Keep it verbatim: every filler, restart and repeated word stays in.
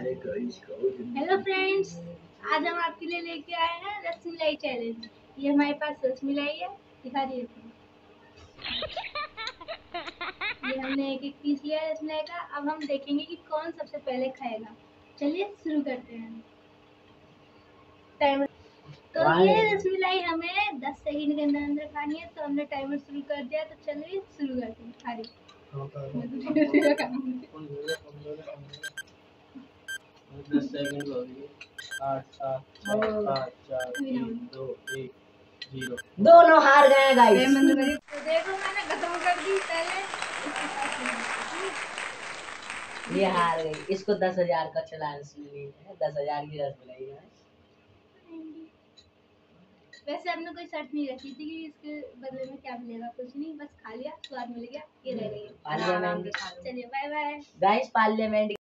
Hello friends, आज हम आपके लिए लेके आए हैं रसमलाई चैलेंज। ये हमारे पास रसमलाई है, दिखा दिए। ये हमने एक एक पीस लिया है रसमलाई का। अब हम देखेंगे कि कौन सबसे पहले खाएगा। चलिए शुरू करते हैं। टाइमर। तो ये रसमलाई हमें दस सेकंड के अंदर अंदर खानी है, तो हमने टाइमर शुरू कर दिया। तो चलिए शुरू करते हैं। खा रही दस सेकंड हो गए। आठ सात छह पाँच चार तीन दो एक जीरो। दोनों हार गए गाइस। तो देखो मैंने खत्म कर दी पहले। ये हार गई। इसको दस हजार का चांस मिली है। दस हजार की रसमलाई है। वैसे हमने कोई शर्त नहीं रखी थी कि इसके बदले में क्या मिलेगा। कुछ नहीं, बस खा लिया, स्वाद मिल गया, ये रह गई। पार्लियामेंट। चलिए बाय बाय गाइस, पार्लियामेंट